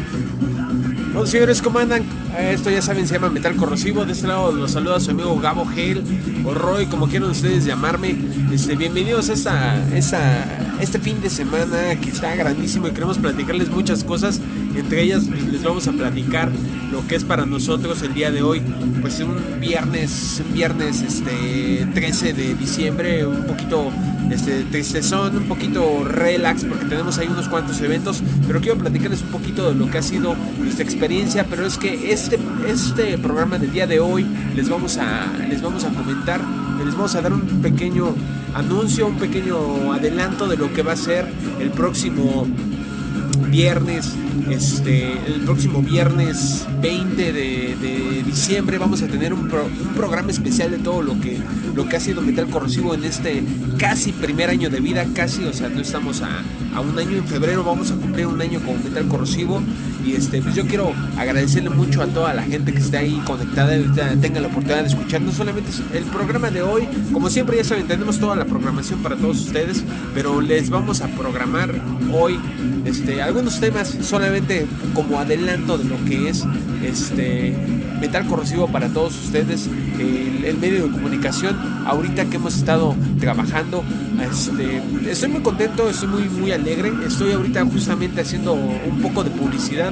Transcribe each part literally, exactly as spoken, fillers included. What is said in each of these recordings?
Bueno, señores, ¿cómo andan? Eh, Esto ya saben, se llama Metal Corrosivo. De este lado los saluda su amigo Gabo Hale o Roy, como quieran ustedes llamarme. Este, bienvenidos a esta, esta, este fin de semana que está grandísimo y queremos platicarles muchas cosas. Entre ellas les vamos a platicar lo que es para nosotros el día de hoy. Pues un viernes, un viernes este, trece de diciembre, un poquito este, tristezón, un poquito relax porque tenemos ahí unos cuantos eventos, pero quiero platicarles un poquito de lo que ha sido nuestra experiencia. Pero es que este, este programa del día de hoy les vamos a, les vamos a comentar, les vamos a dar un pequeño anuncio, un pequeño adelanto de lo que va a ser el próximo viernes, este, el próximo viernes veinte de, de diciembre vamos a tener un, pro, un programa especial de todo lo que, lo que ha sido Metal Corrosivo en este casi primer año de vida, casi, o sea, no estamos a, a un año. En febrero vamos a cumplir un año con Metal Corrosivo. Y este, pues yo quiero agradecerle mucho a toda la gente que esté ahí conectada y tenga la oportunidad de escuchar no solamente el programa de hoy, como siempre ya saben, tenemos toda la programación para todos ustedes, pero les vamos a programar hoy este, algunos temas solamente como adelanto de lo que es este Metal Corrosivo para todos ustedes, el, el medio de comunicación ahorita que hemos estado trabajando. Este, estoy muy contento, estoy muy muy alegre, estoy ahorita justamente haciendo un poco de publicidad.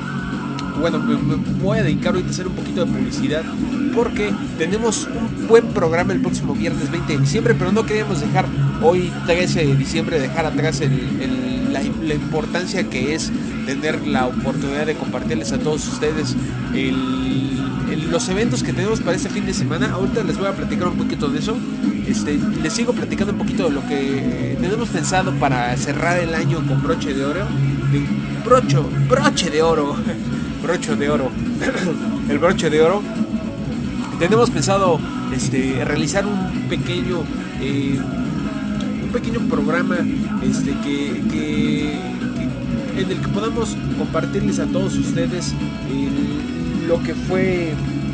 Bueno, me, me voy a dedicar ahorita a hacer un poquito de publicidad porque tenemos un buen programa el próximo viernes veinte de diciembre, pero no queríamos dejar hoy trece de diciembre, dejar atrás el, el, la, la importancia que es tener la oportunidad de compartirles a todos ustedes el, el, los eventos que tenemos para este fin de semana. Ahorita les voy a platicar un poquito de eso. Este, les sigo platicando un poquito de lo que tenemos pensado para cerrar el año con broche de oro. De brocho, broche de oro. Broche de oro. El broche de oro. Tenemos pensado este, realizar un pequeño eh, un pequeño programa este, que, que, que en el que podamos compartirles a todos ustedes el, lo que fue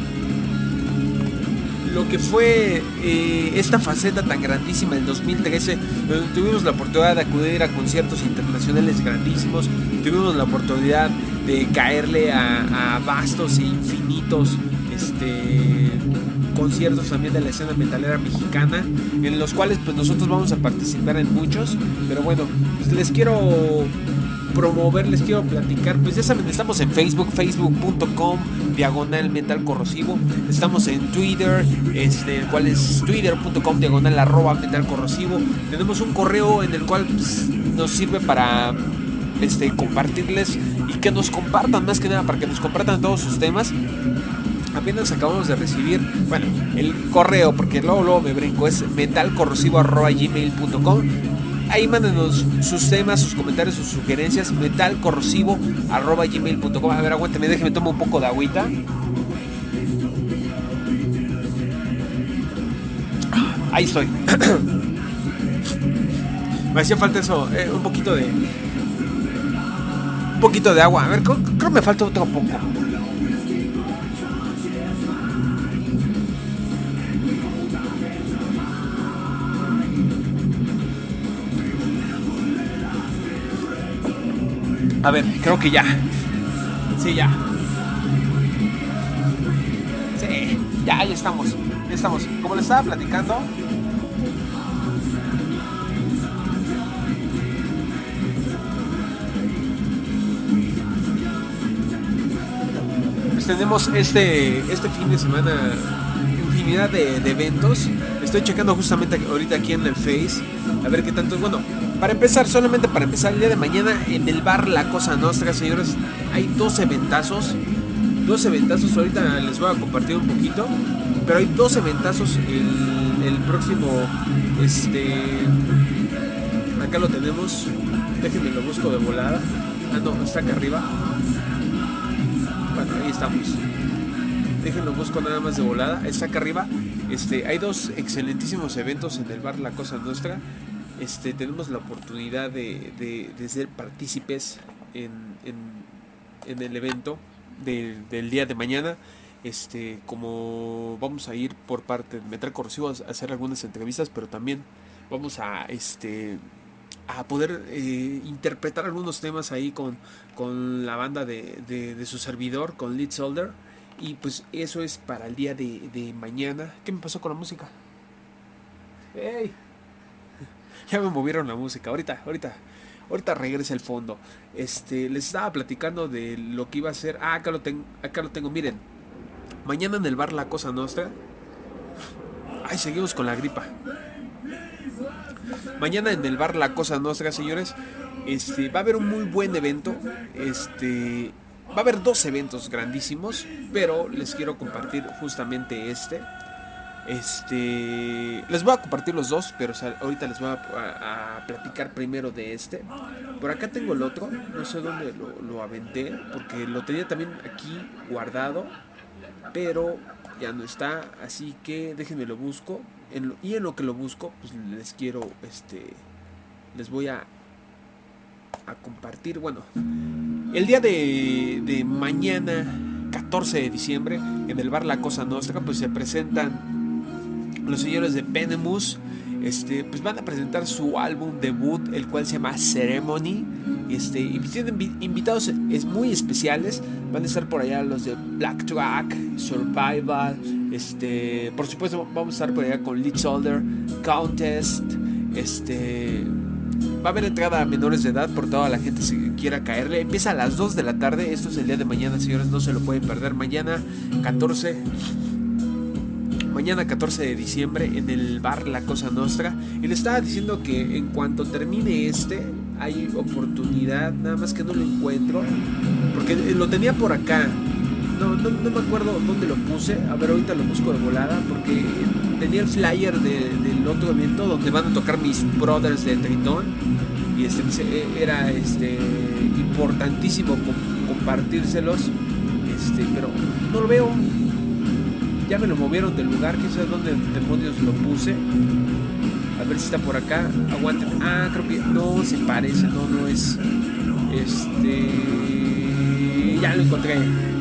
lo que fue eh, esta faceta tan grandísima del dos mil trece, donde tuvimos la oportunidad de acudir a conciertos internacionales grandísimos, tuvimos la oportunidad de caerle a, a vastos e infinitos este, conciertos también de la escena metalera mexicana, en los cuales pues nosotros vamos a participar en muchos. Pero bueno, pues les quiero promover, les quiero platicar, pues ya saben, estamos en Facebook, facebook punto com diagonal Metal Corrosivo, estamos en Twitter, este, el cual es twitter punto com diagonal arroba Metal Corrosivo. Tenemos un correo en el cual pues, nos sirve para este, compartirles y que nos compartan, más que nada para que nos compartan todos sus temas. Apenas acabamos de recibir, bueno, el correo, porque luego, luego me brinco, es metalcorrosivo arroba gmail punto com. Ahí mándenos sus temas, sus comentarios, sus sugerencias, metalcorrosivo arroba gmail punto com. A ver, aguántame, déjeme tomar un poco de agüita. Ahí estoy. Me hacía falta eso, eh, un poquito de... Un poquito de agua. A ver, creo, creo que me falta otro poco. A ver, creo que ya. Sí, ya. Sí, ya, ya estamos. Ya estamos. Como les estaba platicando, pues tenemos este, este fin de semana infinidad de, de eventos. Estoy checando justamente ahorita aquí en el Face a ver qué tanto es. Bueno, para empezar, solamente para empezar, el día de mañana en el bar La Cosa Nostra, señores, hay dos eventazos. Dos eventazos, ahorita les voy a compartir un poquito. Pero hay dos eventazos el, el próximo. Este. Acá lo tenemos. Déjenme lo busco de volada. Ah, no, está acá arriba. Bueno, ahí estamos. Déjenlo busco nada más de volada. Está acá arriba. Este, hay dos excelentísimos eventos en el bar La Cosa Nostra. Este, tenemos la oportunidad de, de, de ser partícipes en, en, en el evento de, del día de mañana. Este, como vamos a ir por parte de Metal Corrosivo a hacer algunas entrevistas, pero también vamos a este a poder eh, interpretar algunos temas ahí con, con la banda de, de, de su servidor, con Lead Soldier. Y pues eso es para el día de, de mañana. ¿Qué me pasó con la música? ¡Ey! Ya me movieron la música. Ahorita, ahorita. Ahorita regresa el fondo. Este, les estaba platicando de lo que iba a hacer. Ah, acá lo, ten, acá lo tengo. Miren. Mañana en el bar La Cosa Nostra. Ay, seguimos con la gripa. Mañana en el bar La Cosa Nostra, señores. Este, va a haber un muy buen evento. Este, va a haber dos eventos grandísimos, pero les quiero compartir justamente este. Este, les voy a compartir los dos, pero o sea, ahorita les voy a, a, a platicar primero de este. Por acá tengo el otro, no sé dónde lo, lo aventé, porque lo tenía también aquí guardado, pero ya no está, así que déjenme lo busco. En lo, y en lo que lo busco, pues les quiero, este, les voy a, a compartir. Bueno, el día de, de mañana, catorce de diciembre, en el bar La Cosa Nostra, pues se presentan los señores de Venomous. Este, pues van a presentar su álbum debut, el cual se llama Ceremony. Este, y tienen invitados es muy especiales. Van a estar por allá los de Black Track, Survival. Este, por supuesto, vamos a estar por allá con Lead Soldier, Contest. Este, va a haber entrada a menores de edad por toda la gente si quiera caerle. Empieza a las dos de la tarde. Esto es el día de mañana, señores. No se lo pueden perder. Mañana catorce. Mañana catorce de diciembre en el bar La Cosa Nostra. Y le estaba diciendo que en cuanto termine este, hay oportunidad, nada más que no lo encuentro, porque lo tenía por acá. No, no, no me acuerdo dónde lo puse. A ver, ahorita lo busco de volada, porque tenía el flyer de, del otro evento donde van a tocar mis brothers de Tritón. Y este era este importantísimo compartírselos. Este, pero no lo veo. Ya me lo movieron del lugar, quién sabe dónde demonios lo puse. A ver si está por acá. Aguanten. Ah, creo que no se parece, no, no es. Este. Ya lo encontré.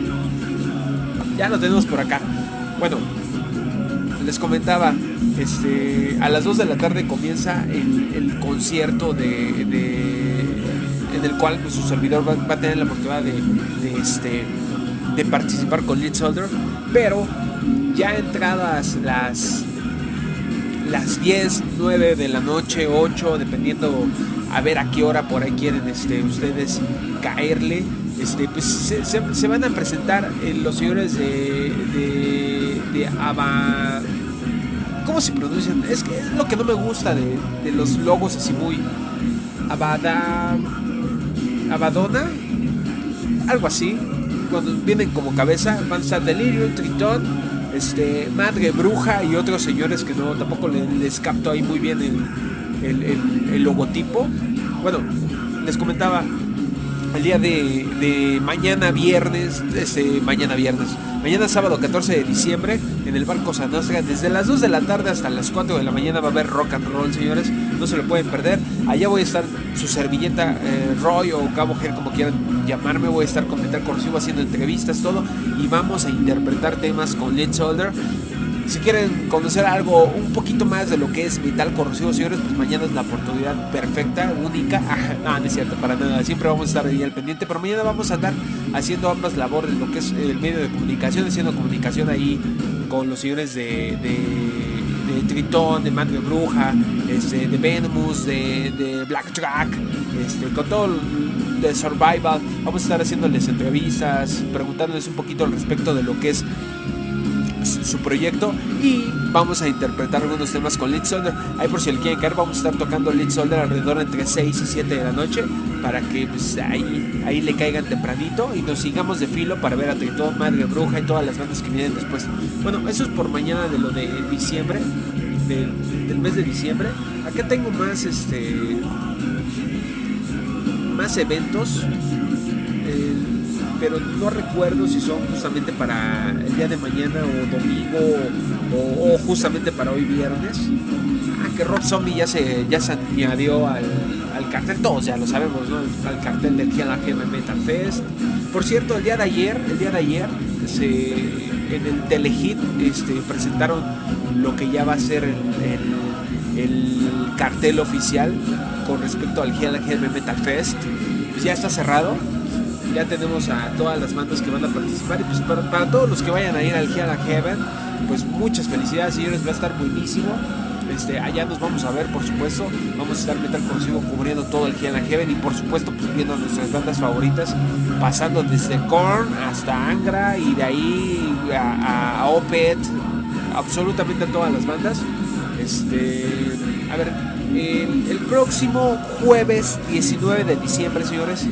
Ya lo tenemos por acá. Bueno, les comentaba. Este. A las dos de la tarde comienza el, el concierto de, de. En el cual pues, su servidor va, va a tener la oportunidad de, de este. de participar con Lead Soldier. Pero ya entradas las las diez, nueve de la noche, ocho, dependiendo a ver a qué hora por ahí quieren este, ustedes caerle, este, pues se, se, se van a presentar eh, los señores de de, de Aba, ¿cómo se pronuncian? Es que es lo que no me gusta de, de los logos así muy Abada, Abadona, algo así. Cuando vienen como cabeza van a estar Delirium, Tritón, este, Madre Bruja y otros señores que no tampoco les, les capto ahí muy bien el, el, el, el logotipo. Bueno, les comentaba el día de, de mañana viernes, este, mañana viernes, mañana sábado catorce de diciembre en el bar Cosa Nostra, desde las dos de la tarde hasta las cuatro de la mañana va a haber rock and roll, señores, no se lo pueden perder. Allá voy a estar su servilleta eh, Roy o Cabo Ger, como quieran llamarme, voy a estar con Metal Corrosivo haciendo entrevistas, todo, y vamos a interpretar temas con Lead Soldier. Si quieren conocer algo un poquito más de lo que es Metal Corrosivo, señores, pues mañana es la oportunidad perfecta, única. Ajá, no, no es cierto, para nada. Siempre vamos a estar ahí al pendiente, pero mañana vamos a andar haciendo ambas labores, lo que es el medio de comunicación, haciendo comunicación ahí con los señores de, de, de Tritón, de Madre Bruja, este, de Venomous, de, de Black Track, este, con todo el, de Survival. Vamos a estar haciéndoles entrevistas, preguntándoles un poquito al respecto de lo que es su proyecto, y vamos a interpretar algunos temas con Lead Soldier. Ahí por si le quieren caer, vamos a estar tocando Lead Soldier alrededor entre seis y siete de la noche, para que pues, ahí, ahí le caigan tempranito y nos sigamos de filo para ver a Tritón, Madre Bruja y todas las bandas que vienen después. Bueno, eso es por mañana de lo de diciembre, de, del mes de diciembre. Acá tengo más este más eventos, eh, pero no recuerdo si son justamente para el día de mañana o domingo o, o justamente para hoy viernes. Ah, que Rob Zombie ya se, ya se añadió al, al cartel, todos ya lo sabemos, ¿no? Al cartel del Hell and Heaven Metal Fest. Por cierto, el día de ayer, el día de ayer se, en el Telehit este, presentaron lo que ya va a ser el, el el cartel oficial con respecto al Hell and Heaven Metal Fest. Pues ya está cerrado. Ya tenemos a todas las bandas que van a participar. Y pues para, para todos los que vayan a ir al Hell and Heaven, pues muchas felicidades, señores. Va a estar buenísimo. Este, allá nos vamos a ver, por supuesto. Vamos a estar Metal Corrosivo cubriendo todo el Hell and Heaven. Y por supuesto, pues viendo nuestras bandas favoritas, pasando desde Korn hasta Angra. Y de ahí a, a Opeth. Absolutamente a todas las bandas. Este, a ver, el, el próximo jueves diecinueve de diciembre, señores,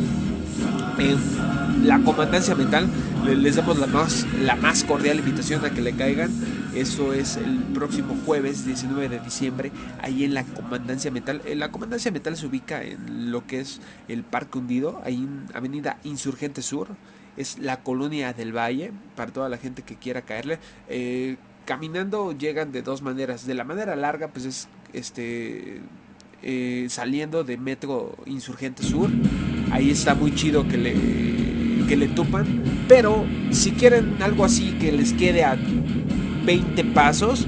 en la Comandancia Metal, les damos la más, la más cordial invitación a que le caigan. Eso es el próximo jueves diecinueve de diciembre, ahí en la Comandancia Metal. La Comandancia Metal se ubica en lo que es el Parque Hundido, ahí en Avenida Insurgente Sur. Es la colonia del Valle, para toda la gente que quiera caerle. Eh, caminando llegan de dos maneras. De la manera larga, pues es este eh, saliendo de Metro Insurgente Sur. Ahí está muy chido que le, que le tupan. Pero si quieren algo así que les quede a veinte pasos,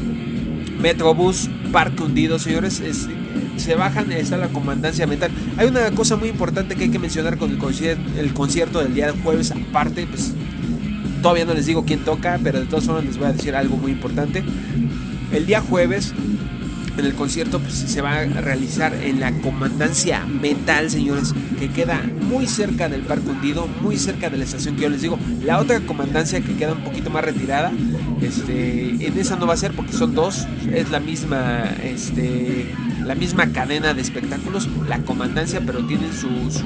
Metrobús Parque Hundido, señores, es, se bajan, está la Comandancia Metal. Hay una cosa muy importante que hay que mencionar con el concierto, el concierto del día de jueves. Aparte, pues todavía no les digo quién toca, pero de todas formas les voy a decir algo muy importante. El día jueves, en el concierto, pues, se va a realizar en la Comandancia Metal, señores, que queda muy cerca del Parque Hundido, muy cerca de la estación que yo les digo. La otra comandancia, que queda un poquito más retirada, este, en esa no va a ser porque son dos, es la misma, este, la misma cadena de espectáculos, la comandancia, pero tienen su, su,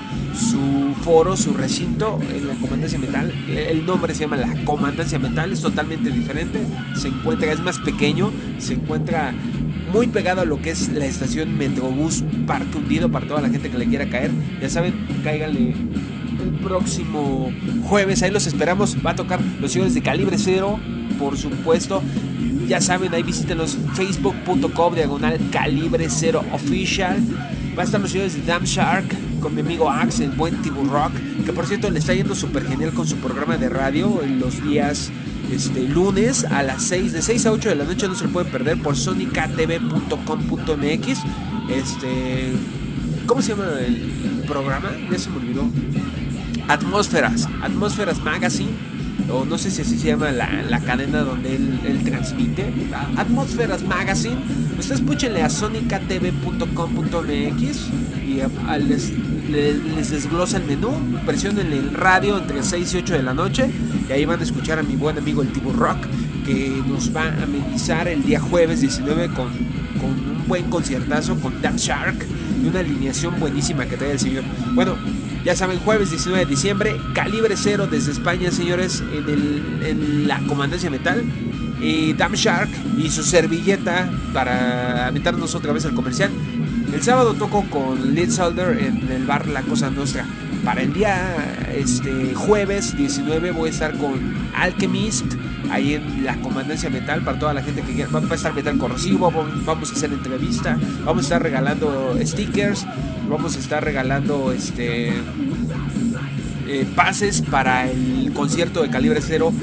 su foro, su recinto en la Comandancia Metal. El nombre se llama la Comandancia Metal, es totalmente diferente, se encuentra, es más pequeño, se encuentra muy pegado a lo que es la estación Metrobús Parque Hundido, para toda la gente que le quiera caer. Ya saben, cáiganle el próximo jueves, ahí los esperamos. Va a tocar los señores de Calibre Cero, por supuesto. Ya saben, ahí visítenos, facebook punto com diagonal Calibre Cero Official. Va a estar los señores de Damn Shark con mi amigo Axe, el buen Tiburrock, que por cierto le está yendo súper genial con su programa de radio en los días Este, lunes a las seis, de seis a ocho de la noche. No se lo pueden perder por sonica t v punto com punto m x. Este, ¿cómo se llama el programa? Ya se me olvidó. Atmósferas, Atmósferas Magazine, o no sé si así se llama la, la cadena donde él, él transmite. Atmósferas Magazine. Ustedes escúchenle a sonica t v punto com punto m x y a, a les, les, les desglosa el menú. Presionen el radio entre seis y ocho de la noche y ahí van a escuchar a mi buen amigo el Tiburrock, que nos va a amenizar el día jueves diecinueve con, con un buen conciertazo con Damn Shark y una alineación buenísima que trae el señor. Bueno, ya saben, jueves diecinueve de diciembre, Calibre Cero desde España, señores, en, el, en la Comandancia Metal. Y Damn Shark y su servilleta para aventarnos otra vez al comercial. El sábado toco con Lead Solder en el bar La Cosa Nostra. Para el día este, jueves diecinueve voy a estar con Alchemist ahí en la Comandancia Metal, para toda la gente que quiera. Va a estar Metal Corrosivo, vamos a hacer entrevista, vamos a estar regalando stickers, vamos a estar regalando este eh, pases para el concierto de Calibre Cero.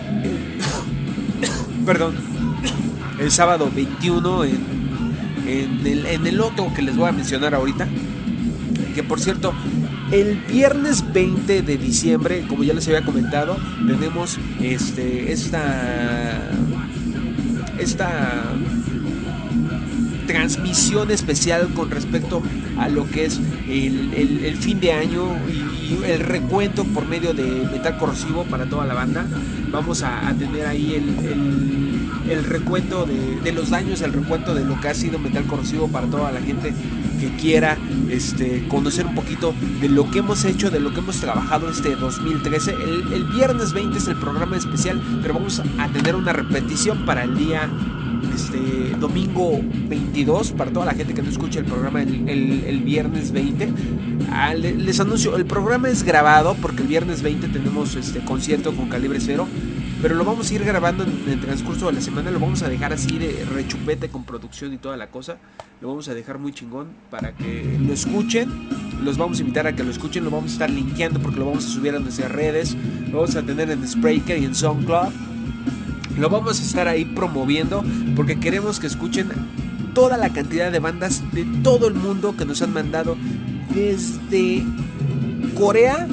Perdón, el sábado veintiuno en, en, el, en el otro que les voy a mencionar ahorita. Que por cierto, el viernes veinte de diciembre, como ya les había comentado, tenemos este esta esta transmisión especial con respecto a lo que es el, el, el fin de año y, y el recuento por medio de Metal Corrosivo para toda la banda. Vamos a, a tener ahí el, el, el recuento de, de los daños, el recuento de lo que ha sido Metal Corrosivo para toda la gente que quiera este, conocer un poquito de lo que hemos hecho, de lo que hemos trabajado este dos mil trece. El, el viernes veinte es el programa especial, pero vamos a tener una repetición para el día este, domingo veintidós, para toda la gente que no escucha el programa el, el, el viernes veinte. Ah, les anuncio, el programa es grabado porque el viernes veinte tenemos este concierto con Calibre Cero, pero lo vamos a ir grabando en el transcurso de la semana. Lo vamos a dejar así de rechupete con producción y toda la cosa. Lo vamos a dejar muy chingón para que lo escuchen. Los vamos a invitar a que lo escuchen. Lo vamos a estar linkeando porque lo vamos a subir a nuestras redes. Lo vamos a tener en Spreaker y en SoundCloud. Lo vamos a estar ahí promoviendo porque queremos que escuchen toda la cantidad de bandas de todo el mundo que nos han mandado, desde Corea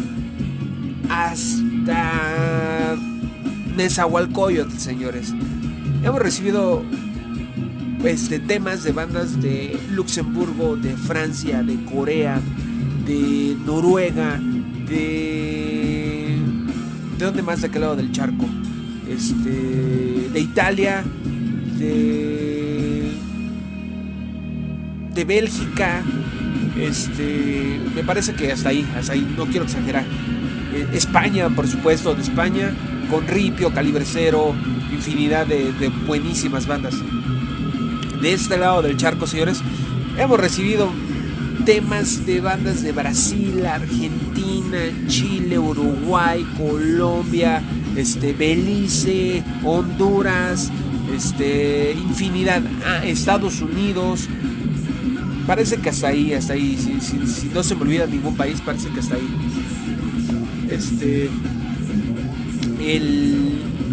hasta Nezahualcóyotl, señores. Hemos recibido este, temas de bandas de Luxemburgo, de Francia, de Corea, de Noruega, de... ¿De dónde más? De aquel lado del charco. Este... De Italia, de... De Bélgica. Este... Me parece que hasta ahí, hasta ahí, no quiero exagerar. Eh, España, por supuesto, de España, con Ripio, Calibre Cero, infinidad de, de buenísimas bandas. De este lado del charco, señores, hemos recibido temas de bandas de Brasil, Argentina, Chile, Uruguay, Colombia, este, Belice, Honduras, este, infinidad, ah, Estados Unidos. Parece que hasta ahí, hasta ahí, si, si, si no se me olvida ningún país, parece que hasta ahí. Este, el,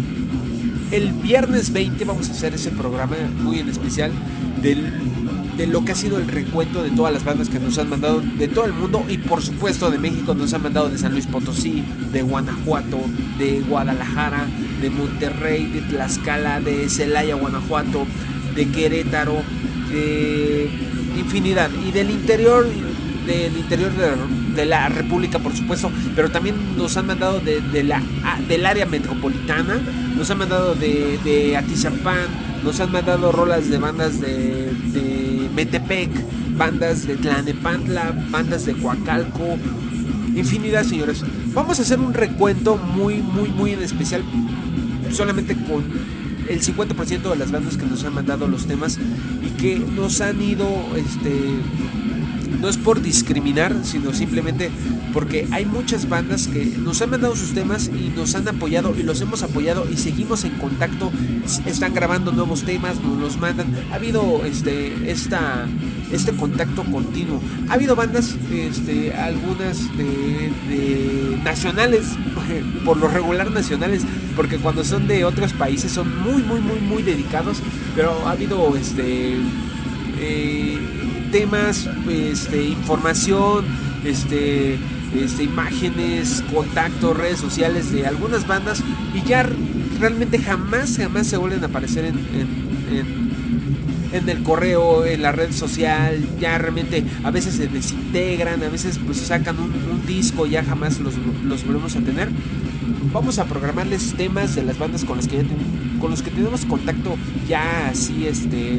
el viernes veinte vamos a hacer ese programa muy en especial del, de lo que ha sido el recuento de todas las bandas que nos han mandado de todo el mundo, y por supuesto de México. Nos han mandado de San Luis Potosí, de Guanajuato, de Guadalajara, de Monterrey, de Tlaxcala, de Celaya, Guanajuato, de Querétaro, de infinidad, y del interior del interior de, de la República, por supuesto, pero también nos han mandado de, de la, del área metropolitana, nos han mandado de, de Atizapán, nos han mandado rolas de bandas de, de Metepec, bandas de Tlalnepantla, bandas de Coacalco, infinidad, señores. Vamos a hacer un recuento muy, muy, muy en especial, solamente con el cincuenta por ciento de las bandas que nos han mandado los temas y que nos han ido, este... no es por discriminar, sino simplemente porque hay muchas bandas que nos han mandado sus temas y nos han apoyado, y los hemos apoyado y seguimos en contacto. Están grabando nuevos temas, nos los mandan. Ha habido este esta este contacto continuo. Ha habido bandas, este, algunas de, de nacionales, por lo regular nacionales, porque cuando son de otros países son muy muy muy muy dedicados, pero ha habido este eh, temas, este, información, este, este, imágenes, contactos, redes sociales de algunas bandas, y ya realmente jamás, jamás se vuelven a aparecer en, en, en, en el correo, en la red social. Ya realmente a veces se desintegran, a veces pues sacan un, un disco y ya jamás los, los volvemos a tener. Vamos a programarles temas de las bandas con las que ya ten, con los que tenemos contacto ya así, este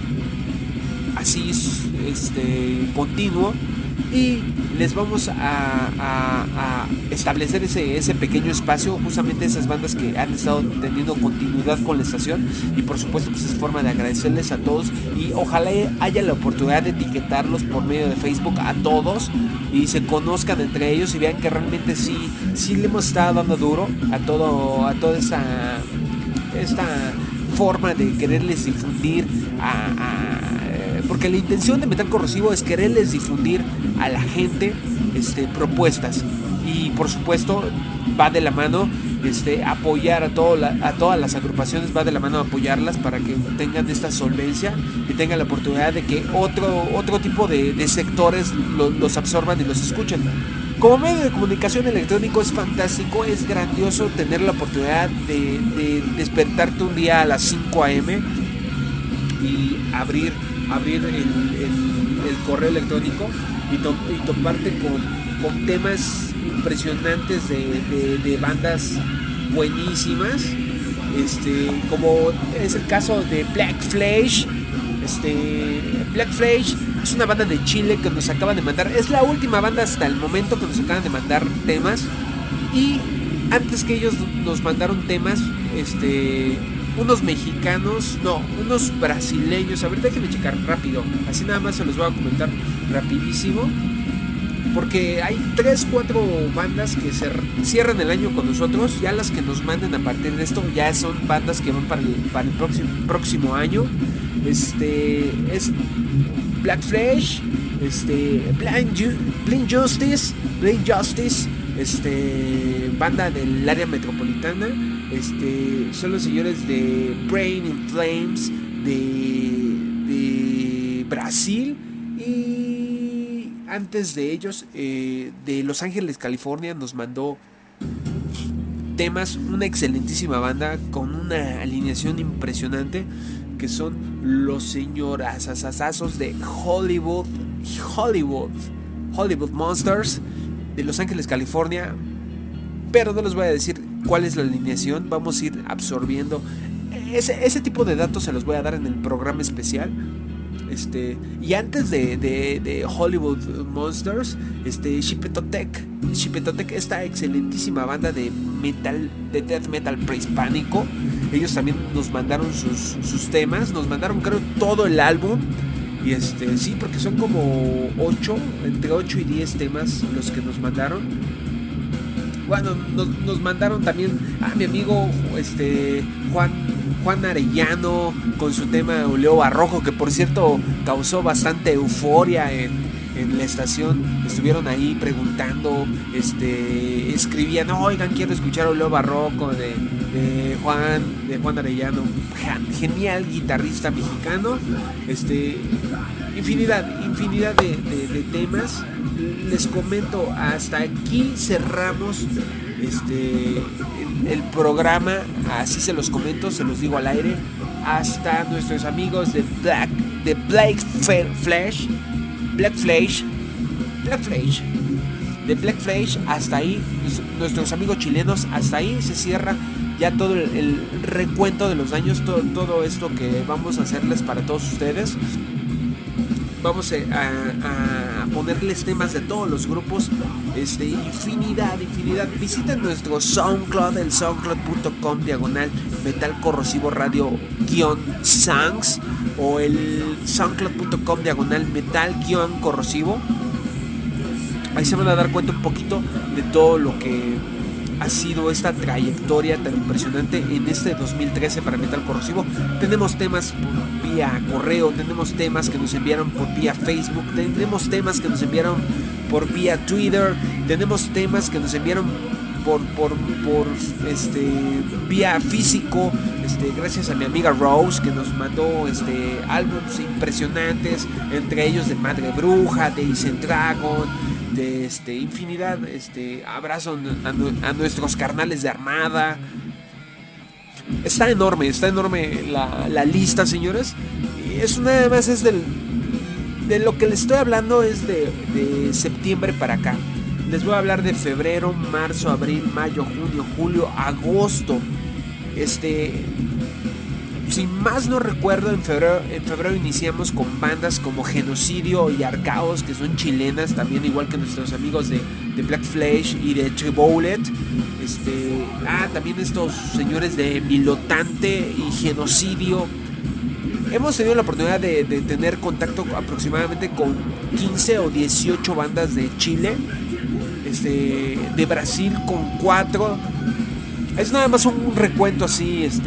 así este continuo, y les vamos a, a, a establecer ese, ese pequeño espacio, justamente esas bandas que han estado teniendo continuidad con la estación, y por supuesto pues es forma de agradecerles a todos, y ojalá haya la oportunidad de etiquetarlos por medio de Facebook a todos y se conozcan entre ellos y vean que realmente sí, sí le hemos estado dando duro a todo, a toda esta, esta forma de quererles difundir a, a porque la intención de Metal Corrosivo es quererles difundir a la gente este, propuestas, y por supuesto va de la mano este, apoyar a, todo la, a todas las agrupaciones, va de la mano apoyarlas para que tengan esta solvencia y tengan la oportunidad de que otro, otro tipo de, de sectores lo, los absorban y los escuchen. Como medio de comunicación electrónico es fantástico, es grandioso tener la oportunidad de, de despertarte un día a las cinco a eme y abrir abrir el, el, el correo electrónico y, to, y toparte con, con temas impresionantes de, de, de bandas buenísimas, este, como es el caso de Black Flash. Este, Black Flash es una banda de Chile que nos acaban de mandar, es la última banda hasta el momento que nos acaban de mandar temas, y antes que ellos nos mandaron temas, este, unos mexicanos, no, unos brasileños. A ver, déjenme checar rápido, así nada más se los voy a comentar rapidísimo, porque hay tres, cuatro bandas que se cierran el año con nosotros. Ya las que nos manden a partir de esto ya son bandas que van para el, para el próximo, próximo año. Este es Black Flash, este, Blind, Ju- Blind Justice, Blind Justice, este, banda del área metropolitana. Este, son los señores de Brain in Flames, de, de de Brasil. Y antes de ellos, eh, de Los Ángeles, California, nos mandó temas, una excelentísima banda con una alineación impresionante, que son los señorazazazazos de Hollywood, Hollywood, Hollywood Monsters de Los Ángeles, California. Pero no les voy a decir cuál es la alineación, vamos a ir absorbiendo ese, ese tipo de datos, se los voy a dar en el programa especial. Este, y antes de, de, de Hollywood Monsters, este, Xipetotec, Xipetotec, esta excelentísima banda de metal, de death metal prehispánico. Ellos también nos mandaron sus, sus temas, nos mandaron creo todo el álbum. Y este, sí, porque son como ocho, entre ocho y diez temas los que nos mandaron. Bueno, nos, nos mandaron también a mi amigo este Juan Juan Arellano con su tema Leo Barroco, que por cierto causó bastante euforia en, en la estación. Estuvieron ahí preguntando, este, escribían, oigan, quiero escuchar a Leo Barroco de, de Juan, de Juan Arellano, genial guitarrista mexicano. Este, infinidad, infinidad de, de, de temas. Les comento, hasta aquí cerramos este el, el programa, así se los comento, se los digo al aire. Hasta nuestros amigos de Black, de Black Flash, Black Flash, Black Flash, de Black Flash, hasta ahí, nuestros amigos chilenos, hasta ahí se cierra ya todo el, el recuento de los daños, todo, todo esto que vamos a hacerles para todos ustedes. Vamos a, a, a ponerles temas de todos los grupos, este, infinidad, infinidad. Visiten nuestro SoundCloud, el soundcloud punto com diagonal metal corrosivo radio guión songs, o el soundcloud punto com diagonal metal guión corrosivo. Ahí se van a dar cuenta un poquito de todo lo que ha sido esta trayectoria tan impresionante en este dos mil trece para Metal Corrosivo. Tenemos temas por vía correo, tenemos temas que nos enviaron por vía Facebook, tenemos temas que nos enviaron por vía Twitter, tenemos temas que nos enviaron por por por este vía físico, este gracias a mi amiga Rose, que nos mandó este álbumes impresionantes, entre ellos de Madre Bruja, de Isen Dragon, de este infinidad. Este abrazo a, a nuestros carnales de Armada. Está enorme, está enorme la, la lista, señores. Y eso nada más es del de lo que les estoy hablando, es de, de septiembre para acá. Les voy a hablar de febrero, marzo, abril, mayo, junio, julio, agosto. Este, si más no recuerdo, en febrero, en febrero iniciamos con bandas como Genocidio y Arcaos, que son chilenas también, igual que nuestros amigos de, de Black Flash y de Triboulet. Este, ah, también estos señores de Milotante y Genocidio. Hemos tenido la oportunidad de, de tener contacto aproximadamente con quince o dieciocho bandas de Chile, este, de Brasil con cuatro. Es nada más un recuento así, este,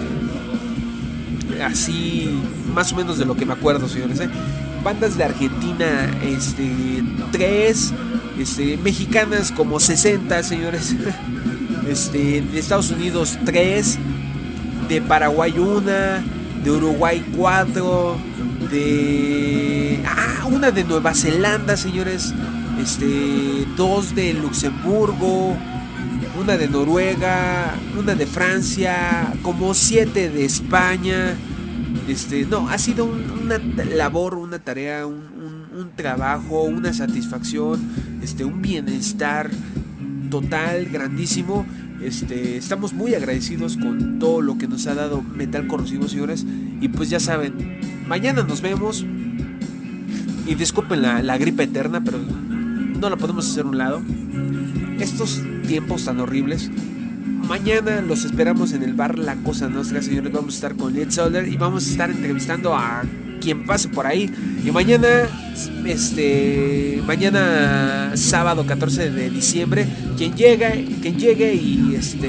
así más o menos de lo que me acuerdo, señores, ¿eh? Bandas de Argentina, este, tres, este, mexicanas como sesenta, señores, este, de Estados Unidos tres, de Paraguay una, de Uruguay cuatro, de ah, una de Nueva Zelanda, señores, este, dos de Luxemburgo, una de Noruega, una de Francia, como siete de España. Este, no, ha sido un, una labor, una tarea, un, un, un trabajo, una satisfacción, este, un bienestar total, grandísimo. Este, estamos muy agradecidos con todo lo que nos ha dado Metal Corrosivo, señores. Y pues ya saben, mañana nos vemos. Y disculpen la, la gripe eterna, pero no la podemos hacer a un lado. Estos tiempos tan horribles. Mañana los esperamos en el bar La Cosa Nostra, señores. Vamos a estar con Led Solder y vamos a estar entrevistando a quien pase por ahí. Y mañana, este, mañana sábado catorce de diciembre, quien llegue, quien llegue y este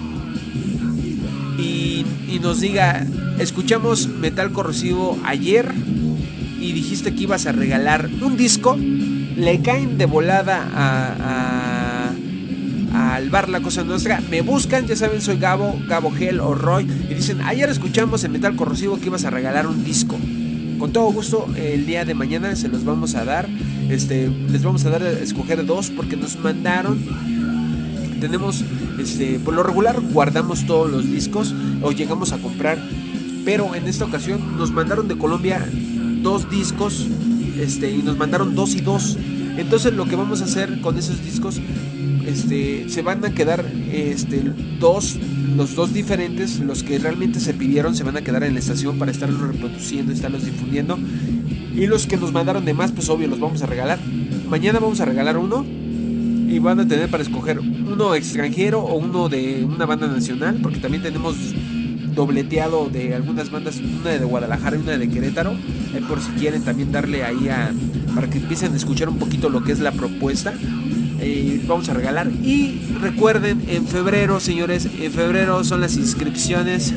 y, y nos diga, escuchamos Metal Corrosivo ayer y dijiste que ibas a regalar un disco, le caen de volada a, a al bar La Cosa Nostra, me buscan, ya saben, soy Gabo, Gabo Gel o Roy, y dicen, ayer escuchamos en Metal Corrosivo que ibas a regalar un disco. con todo gusto el día de mañana se los vamos a dar. Este, les vamos a dar a escoger dos porque nos mandaron. Tenemos, este, por lo regular guardamos todos los discos o llegamos a comprar, pero en esta ocasión nos mandaron de Colombia dos discos, este, y nos mandaron dos y dos. Entonces lo que vamos a hacer con esos discos, este, se van a quedar, este, dos, los dos diferentes, los que realmente se pidieron se van a quedar en la estación para estarlos reproduciendo, estarlos difundiendo. Y los que nos mandaron de más, pues obvio los vamos a regalar. Mañana vamos a regalar uno y van a tener para escoger uno extranjero o uno de una banda nacional, porque también tenemos dobleteado de algunas bandas, una de Guadalajara y una de Querétaro, eh, por si quieren también darle ahí a, para que empiecen a escuchar un poquito lo que es la propuesta. Eh, vamos a regalar. Y recuerden, en febrero, señores, en febrero son las inscripciones.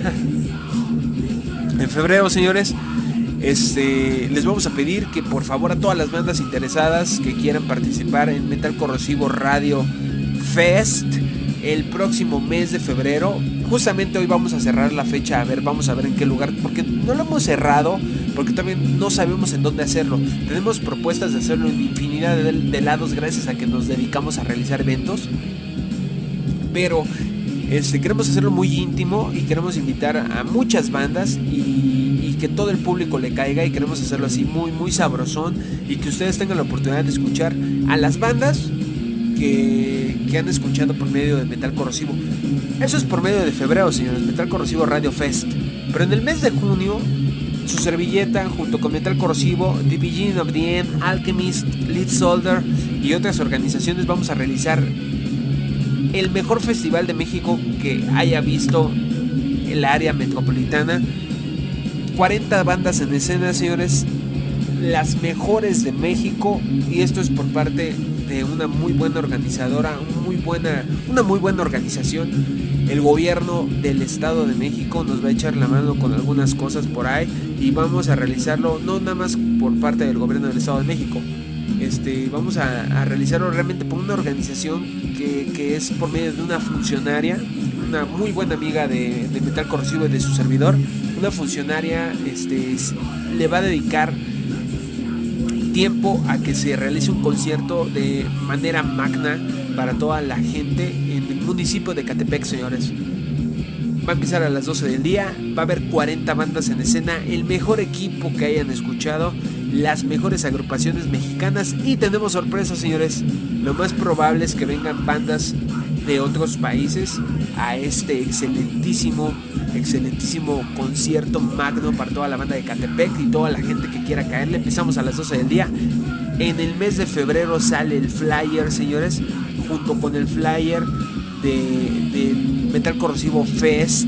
En febrero, señores, Este, les vamos a pedir que por favor a todas las bandas interesadas que quieran participar en Metal Corrosivo Radio Fest el próximo mes de febrero, justamente hoy vamos a cerrar la fecha, a ver, vamos a ver en qué lugar, porque no lo hemos cerrado, porque también no sabemos en dónde hacerlo. Tenemos propuestas de hacerlo en infinidad de, de lados gracias a que nos dedicamos a realizar eventos, pero este, queremos hacerlo muy íntimo y queremos invitar a muchas bandas y que todo el público le caiga, y queremos hacerlo así muy muy sabrosón y que ustedes tengan la oportunidad de escuchar a las bandas que, que han escuchado por medio de Metal Corrosivo. Eso es por medio de febrero, señores, Metal Corrosivo Radio Fest. Pero en el mes de junio, su servilleta junto con Metal Corrosivo, The Beginning of the End, Alchemist, Lead Soldier y otras organizaciones vamos a realizar el mejor festival de México que haya visto el área metropolitana. cuarenta bandas en escena, señores, las mejores de México, y esto es por parte de una muy buena organizadora, muy buena, una muy buena organización. El gobierno del Estado de México nos va a echar la mano con algunas cosas por ahí y vamos a realizarlo no nada más por parte del gobierno del Estado de México. Este, vamos a, a realizarlo realmente por una organización que, que es por medio de una funcionaria, una muy buena amiga de, de Metal Corrosivo y de su servidor. Una funcionaria este, le va a dedicar tiempo a que se realice un concierto de manera magna para toda la gente en el municipio de Ecatepec, señores. Va a empezar a las doce del día, va a haber cuarenta bandas en escena, el mejor equipo que hayan escuchado, las mejores agrupaciones mexicanas, y tenemos sorpresas, señores. Lo más probable es que vengan bandas de otros países a este excelentísimo excelentísimo concierto magno para toda la banda de Ecatepec y toda la gente que quiera caerle. Empezamos a las doce del día. En el mes de febrero sale el flyer, señores, junto con el flyer de, de Metal Corrosivo Fest.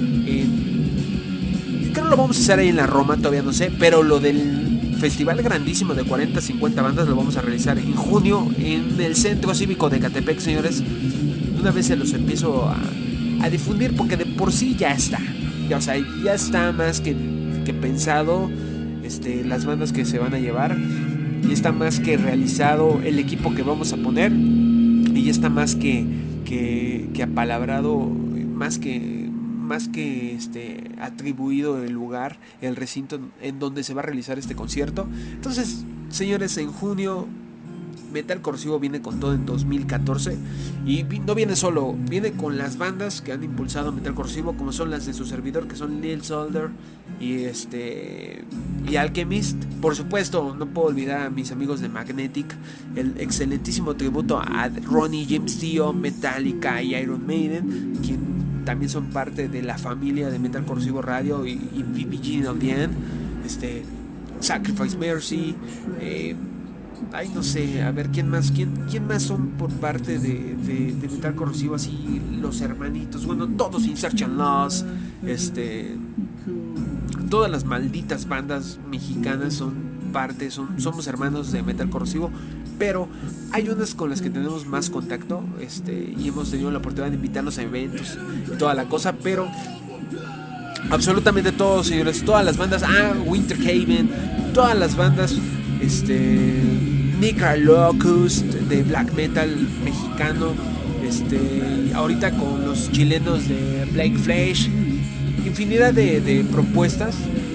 En, creo que lo vamos a hacer ahí en la Roma, todavía no sé, pero lo del festival grandísimo de cuarenta, cincuenta bandas lo vamos a realizar en junio en el Centro Cívico de Ecatepec, señores. Una vez se los empiezo a, a difundir, porque de por sí ya está, ya, o sea, ya está más que, que pensado, este, las bandas que se van a llevar, y está más que realizado el equipo que vamos a poner, y ya está más que, que, que apalabrado, más que, más que este, atribuido el lugar, el recinto en donde se va a realizar este concierto. Entonces, señores, en junio Metal Corrosivo viene con todo en dos mil catorce, y no viene solo, viene con las bandas que han impulsado Metal Corrosivo, como son las de su servidor, que son Lil Soldier y este y Alchemist. Por supuesto, no puedo olvidar a mis amigos de Magnetic, el excelentísimo tributo a Ronnie James Dio, Metallica y Iron Maiden, quien también son parte de la familia de Metal Corrosivo Radio, y, y The Beginning of the End, este, Sacrifice Mercy, eh, ay, no sé, a ver, ¿quién más? ¿Quién, quién más son por parte de, de, de Metal Corrosivo? Así, los hermanitos, bueno, todos, Insertion Loss, este, todas las malditas bandas mexicanas son parte, son, somos hermanos de Metal Corrosivo, pero hay unas con las que tenemos más contacto, este, y hemos tenido la oportunidad de invitarlos a eventos y toda la cosa, pero absolutamente todos, señores, todas las bandas, ah, Winter Haven, todas las bandas, este, Nicralocust de black metal mexicano, este, ahorita con los chilenos de Black Flash, infinidad de, de propuestas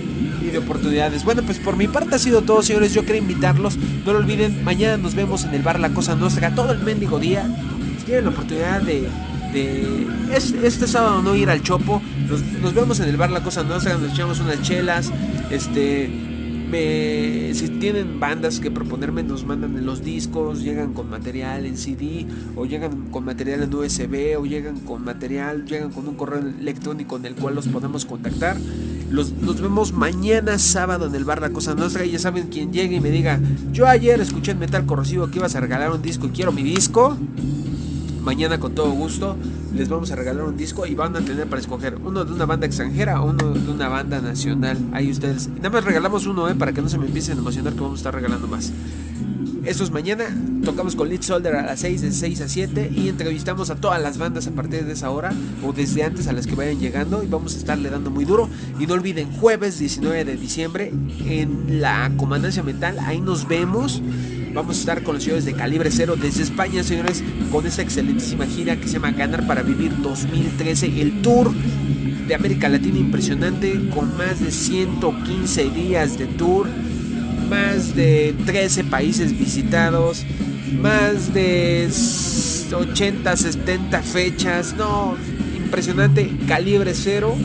y de oportunidades. Bueno, pues por mi parte ha sido todo, señores. Yo quería invitarlos, no lo olviden, mañana nos vemos en el bar La Cosa Nostra, todo el mendigo día. Si tienen la oportunidad de, de este, este sábado no ir al Chopo, nos, nos vemos en el bar La Cosa Nostra, nos echamos unas chelas. Este, me, si tienen bandas que proponerme, nos mandan los discos, llegan con material en C D, o llegan con material en U S B, o llegan con material, llegan con un correo electrónico en el cual los podemos contactar. Los, nos vemos mañana sábado en el bar La Cosa Nostra. Y ya saben, quien llegue y me diga: yo ayer escuché en Metal Corrosivo que ibas a regalar un disco y quiero mi disco, mañana con todo gusto les vamos a regalar un disco y van a tener para escoger uno de una banda extranjera o uno de una banda nacional. Ahí ustedes, y nada más regalamos uno, eh, para que no se me empiecen a emocionar que vamos a estar regalando más. Esto es mañana, tocamos con Lead Soldier a las seis, de seis a siete, y entrevistamos a todas las bandas a partir de esa hora o desde antes, a las que vayan llegando, y vamos a estarle dando muy duro. Y no olviden, jueves diecinueve de diciembre en la Comandancia Metal, ahí nos vemos. Vamos a estar con los señores de Calibre Cero desde España, señores, con esta excelentísima gira que se llama Ganar para Vivir dos mil trece, el tour de América Latina impresionante, con más de ciento quince días de tour, más de trece países visitados, más de ochenta, setenta fechas. No, impresionante. Calibre Cero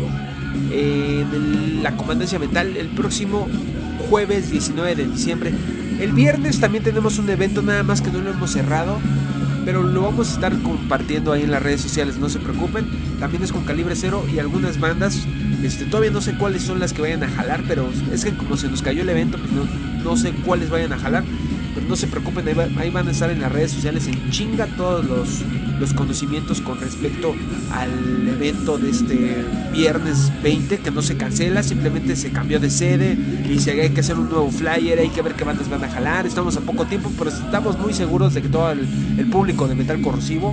en la Comandancia Metal el próximo jueves diecinueve de diciembre. El viernes también tenemos un evento, nada más que no lo hemos cerrado, pero lo vamos a estar compartiendo ahí en las redes sociales, no se preocupen. También es con Calibre Cero y algunas bandas. Este, todavía no sé cuáles son las que vayan a jalar, pero es que como se nos cayó el evento, pues no, no sé cuáles vayan a jalar. Pero no se preocupen, ahí, va, ahí van a estar en las redes sociales en chinga todos los, los conocimientos con respecto al evento de este viernes veinte, que no se cancela, simplemente se cambió de sede y si hay que hacer un nuevo flyer, hay que ver qué bandas van a jalar. Estamos a poco tiempo, pero estamos muy seguros de que todo el, el público de Metal Corrosivo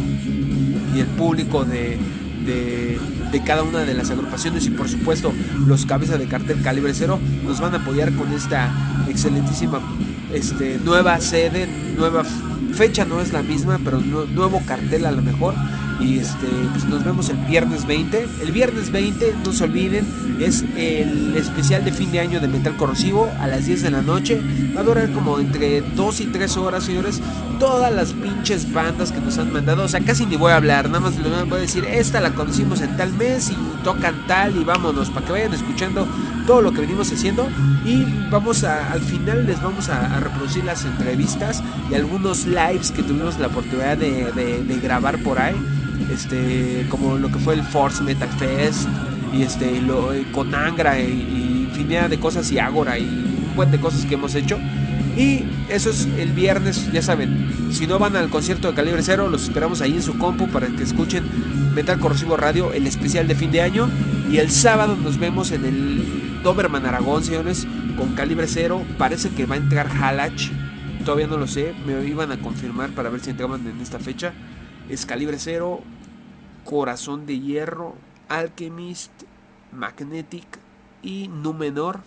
y el público de... De, de cada una de las agrupaciones y por supuesto los cabezas de cartel Calibre Cero nos van a apoyar con esta excelentísima este, nueva sede, nueva fecha, no es la misma, pero nu- nuevo cartel a lo mejor. Y este, pues nos vemos el viernes veinte. El viernes veinte, no se olviden, es el especial de fin de año de Metal Corrosivo a las diez de la noche. Va a durar como entre dos y tres horas, señores. Todas las pinches bandas que nos han mandado, o sea, casi ni voy a hablar, nada más les voy a decir: esta la conocimos en tal mes y tocan tal, y vámonos, para que vayan escuchando todo lo que venimos haciendo. Y vamos a, al final les vamos a, a reproducir las entrevistas y algunos lives que tuvimos la oportunidad de, de, de grabar por ahí. Este, como lo que fue el Force Metal Fest y este, lo, con Angra y, y infinidad de cosas, y Ágora y un buen de cosas que hemos hecho. Y eso es el viernes, ya saben. Si no van al concierto de Calibre Cero, los esperamos ahí en su compu para que escuchen Metal Corrosivo Radio, el especial de fin de año. Y el sábado nos vemos en el Doberman Aragón, señores, con Calibre Cero. Parece que va a entrar Halach, todavía no lo sé, me iban a confirmar para ver si entraban en esta fecha. Es Calibre Cero, Corazón de Hierro, Alchemist, Magnetic y Númenor,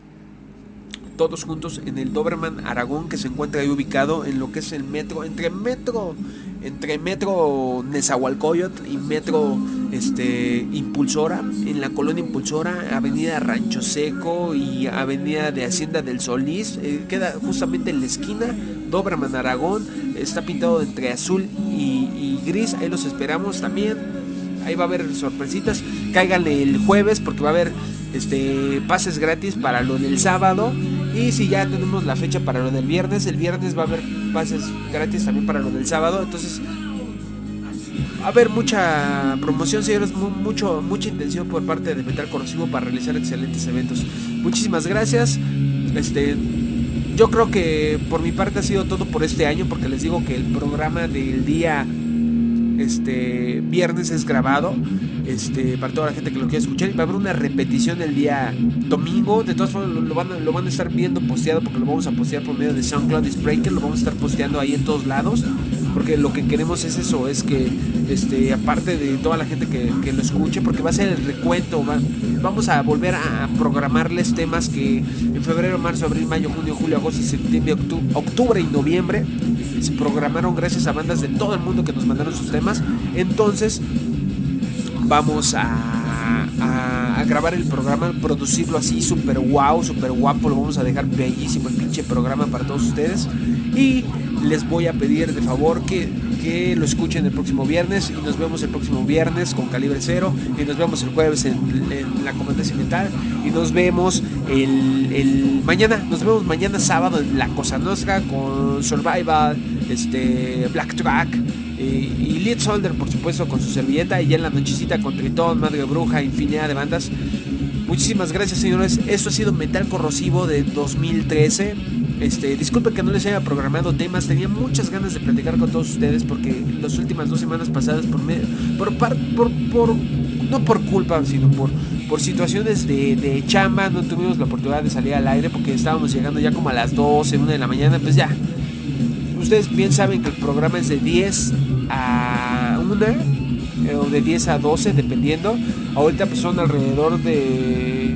todos juntos en el Doberman Aragón, que se encuentra ahí ubicado en lo que es el metro, entre metro, entre metro Nezahualcóyotl y metro este, Impulsora, en la colonia Impulsora, avenida Rancho Seco y avenida de Hacienda del Solís, eh, queda justamente en la esquina. Doberman Aragón, está pintado entre azul y, y gris, ahí los esperamos también. Ahí va a haber sorpresitas, cáiganle el jueves porque va a haber este, pases gratis para lo del sábado. Y si ya tenemos la fecha para lo del viernes, el viernes va a haber pases gratis también para lo del sábado. Entonces va a haber mucha promoción, señores, mucho, mucha intención por parte de Metal Corrosivo para realizar excelentes eventos. Muchísimas gracias. Este, yo creo que por mi parte ha sido todo por este año, porque les digo que el programa del día este viernes es grabado, este, para toda la gente que lo quiera escuchar, y va a haber una repetición el día domingo. De todas formas lo, lo, van a, lo van a estar viendo posteado, porque lo vamos a postear por medio de SoundCloud y Spreaker, lo vamos a estar posteando ahí en todos lados, porque lo que queremos es eso, es que este, aparte de toda la gente que, que lo escuche, porque va a ser el recuento, va, vamos a volver a programarles temas que en febrero, marzo, abril, mayo, junio, julio, agosto, septiembre, octubre, octubre y noviembre se programaron gracias a bandas de todo el mundo que nos mandaron sus temas. Entonces vamos a, a, a grabar el programa, producirlo así super wow, super guapo. Lo vamos a dejar bellísimo el pinche programa para todos ustedes. Y les voy a pedir de favor que, que lo escuchen el próximo viernes. Y nos vemos el próximo viernes con Calibre Cero. Y nos vemos el jueves en, en la Comandancia Mental. Y nos vemos el, el mañana. Nos vemos mañana sábado en La Cosa Nostra con Survival, este, Black Track y Lead Soldier, por supuesto, con su servilleta. Y ya en la nochecita con Tritón, Madre Bruja, infinidad de bandas. Muchísimas gracias, señores. Esto ha sido Metal Corrosivo de dos mil trece. Este, disculpen que no les haya programado temas. Tenía muchas ganas de platicar con todos ustedes porque las últimas dos semanas pasadas por, me, por, por, por, por no por culpa, sino por, por situaciones de, de chamba, no tuvimos la oportunidad de salir al aire porque estábamos llegando ya como a las doce, una de la mañana. Pues ya, ustedes bien saben que el programa es de diez a una o de diez a doce, dependiendo. Ahorita pues son alrededor de,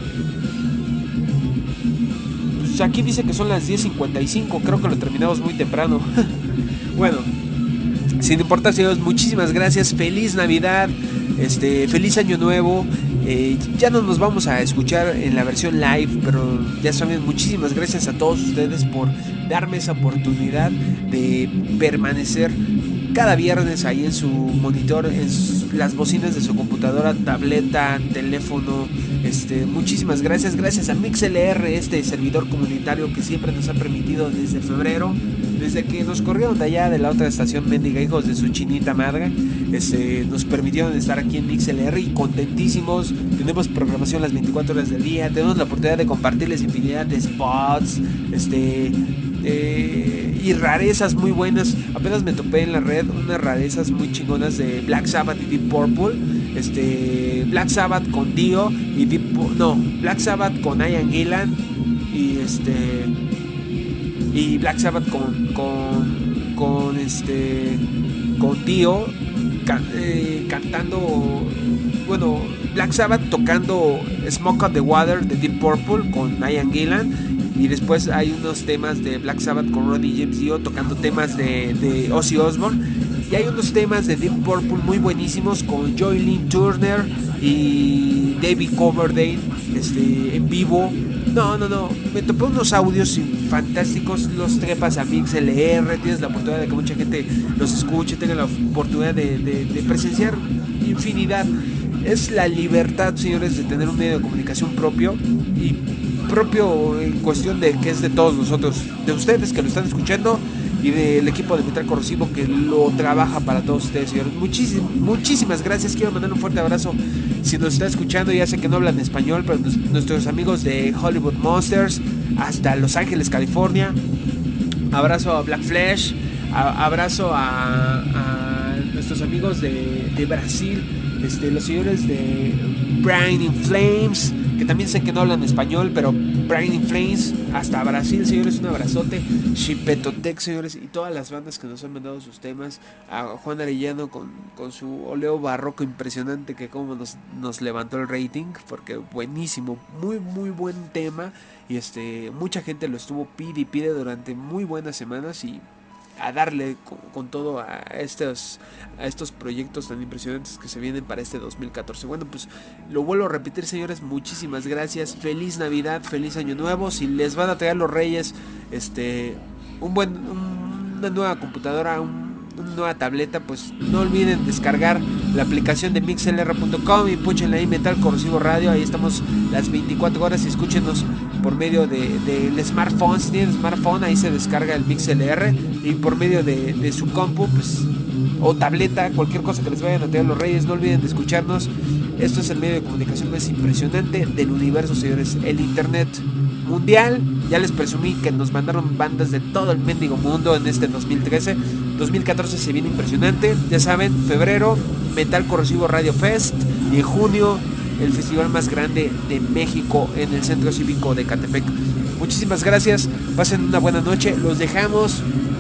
pues aquí dice que son las diez cincuenta y cinco. Creo que lo terminamos muy temprano. Bueno, sin importar, señores, muchísimas gracias. Feliz Navidad, este, feliz Año Nuevo. Eh, ya no nos vamos a escuchar en la versión live, pero ya saben, muchísimas gracias a todos ustedes por darme esa oportunidad de permanecer cada viernes ahí en su monitor, en sus, las bocinas de su computadora, tableta, teléfono. Este, muchísimas gracias, gracias a MixLR, este servidor comunitario que siempre nos ha permitido desde febrero, desde que nos corrieron de allá de la otra estación mendiga, hijos de su chinita madre. Este, nos permitieron estar aquí en MixLR y contentísimos. Tenemos programación las veinticuatro horas del día, tenemos la oportunidad de compartirles infinidad de spots, este, eh, y rarezas muy buenas. Apenas me topé en la red unas rarezas muy chingonas de Black Sabbath y Deep Purple. Este, Black Sabbath con Dio y Deep, no, Black Sabbath con Ian Gillan y este y Black Sabbath con con con este con Dio can, eh, cantando, bueno, Black Sabbath tocando Smoke on the Water de Deep Purple con Ian Gillan. Y después hay unos temas de Black Sabbath con Ronnie James Dio tocando temas de, de Ozzy Osbourne. Y hay unos temas de Deep Purple muy buenísimos con Joy Lynn Turner y David Coverdale, este, en vivo. No, no, no, me topé unos audios fantásticos. Los trepas a MixLR, tienes la oportunidad de que mucha gente los escuche, tenga la oportunidad de, de, de presenciar infinidad. Es la libertad, señores, de tener un medio de comunicación propio, y propio en cuestión de que es de todos nosotros, de ustedes que lo están escuchando y del equipo de Metal Corrosivo que lo trabaja para todos ustedes, señores. Muchísimas, muchísimas gracias. Quiero mandar un fuerte abrazo si nos está escuchando. Ya sé que no hablan español, pero nuestros amigos de Hollywood Monsters hasta Los Ángeles, California. Abrazo a Black Flash, a, abrazo a, a nuestros amigos de, de Brasil, este, los señores de Brian in Flames, que también sé que no hablan español, pero Brian in Flames, hasta Brasil, señores, un abrazote. Chipetotec, señores, y todas las bandas que nos han mandado sus temas. A Juan Arellano con, con su oleo barroco impresionante, que como nos, nos levantó el rating, porque buenísimo, muy muy buen tema. Y este, mucha gente lo estuvo pide y pide durante muy buenas semanas, y a darle con, con todo a estos, a estos proyectos tan impresionantes que se vienen para este dos mil catorce. Bueno, pues lo vuelvo a repetir, señores, muchísimas gracias. Feliz Navidad, feliz Año Nuevo. Si les van a traer los Reyes este un buen un, una nueva computadora, un, una nueva tableta, pues no olviden descargar la aplicación de mixlr punto com y púchenle ahí Metal Corrosivo Radio. Ahí estamos las veinticuatro horas y escúchenos por medio del de, de smartphone. Si tienen smartphone, ahí se descarga el MixLR, y por medio de, de su compu, pues, o tableta, cualquier cosa que les vayan a traer los Reyes, no olviden de escucharnos. Esto es el medio de comunicación más impresionante del universo, señores, el internet mundial. Ya les presumí que nos mandaron bandas de todo el mendigo mundo en este dos mil trece. dos mil catorce se viene impresionante. Ya saben, febrero, Metal Corrosivo Radio Fest, y en junio el festival más grande de México en el Centro Cívico de Ecatepec. Muchísimas gracias, pasen una buena noche. Los dejamos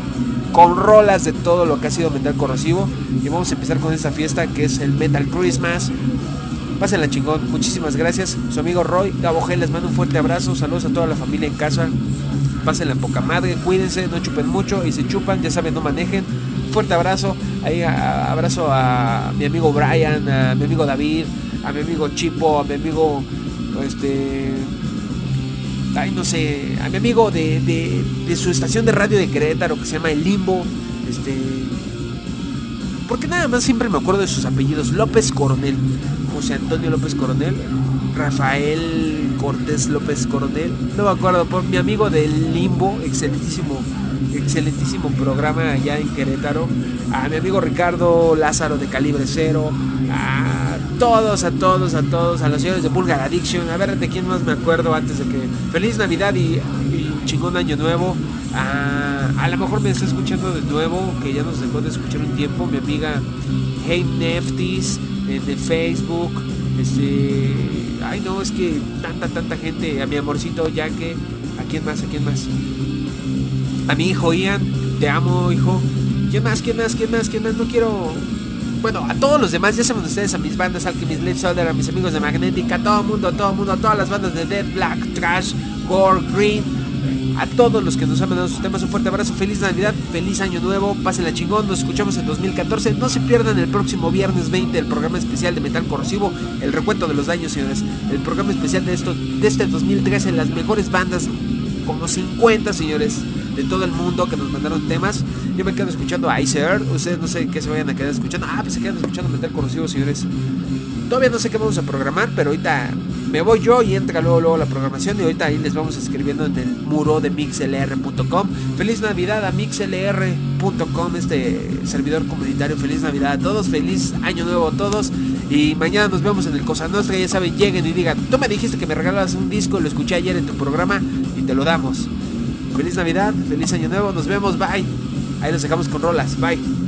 con rolas de todo lo que ha sido Metal Corrosivo, y vamos a empezar con esta fiesta que es el Metal Christmas. Pásenla chingón, muchísimas gracias. Su amigo Roy, Gabo G, les mando un fuerte abrazo. Saludos a toda la familia en casa. Pásenla poca madre, cuídense, no chupen mucho, y si chupan, ya saben, no manejen. Un fuerte abrazo. Ahí a, abrazo a mi amigo Brian, a mi amigo David, a mi amigo Chipo, a mi amigo, este, ay, no sé, a mi amigo de, de, de su estación de radio de Querétaro que se llama El Limbo, este, porque nada más siempre me acuerdo de sus apellidos: López Coronel, José Antonio López Coronel, Rafael Cortés López Coronel, no me acuerdo, por mi amigo del Limbo, excelentísimo, excelentísimo programa allá en Querétaro, a mi amigo Ricardo Lázaro de Calibre Cero, a todos, a todos, a todos, a los señores de Vulgar Addiction, a ver de quién más me acuerdo antes de que... Feliz Navidad y, y chingón año nuevo. A, a lo mejor me está escuchando de nuevo, que ya nos dejó de escuchar un tiempo, mi amiga Hey Neftis eh, de Facebook, este, ay no, es que tanta, tanta gente, a mi amorcito Yaque, ¿a quién más, a quién más? A mi hijo Ian, te amo, hijo. ¿Quién más, quién más, quién más, quién más? No quiero... Bueno, a todos los demás, ya saben ustedes, a mis bandas, Alchemist, Led Soldier, a mis amigos de Magnética, a todo el mundo, a todo el mundo, a todas las bandas de Dead, Black, Trash, Gore, Green, a todos los que nos han mandado sus temas, un fuerte abrazo, feliz Navidad, feliz año nuevo, pásenla chingón, nos escuchamos en dos mil catorce, no se pierdan el próximo viernes veinte el programa especial de Metal Corrosivo, el recuento de los daños, señores, el programa especial de esto, de este dos mil trece, las mejores bandas, como cincuenta, señores, de todo el mundo que nos mandaron temas. Yo me quedo escuchando a Ice Earth, ustedes no sé qué se vayan a quedar escuchando, ah, pues se quedan escuchando Metal Corrosivo, señores. Todavía no sé qué vamos a programar, pero ahorita me voy yo y entra luego, luego la programación. Y ahorita ahí les vamos escribiendo en el muro de mixlr punto com. Feliz Navidad a mixlr punto com, este servidor comunitario. Feliz Navidad a todos, feliz año nuevo a todos. Y mañana nos vemos en el Cosa Nostra. Ya saben, lleguen y digan: tú me dijiste que me regalabas un disco, lo escuché ayer en tu programa y te lo damos. Feliz Navidad, feliz año nuevo, nos vemos, bye. Ahí los dejamos con rolas, bye.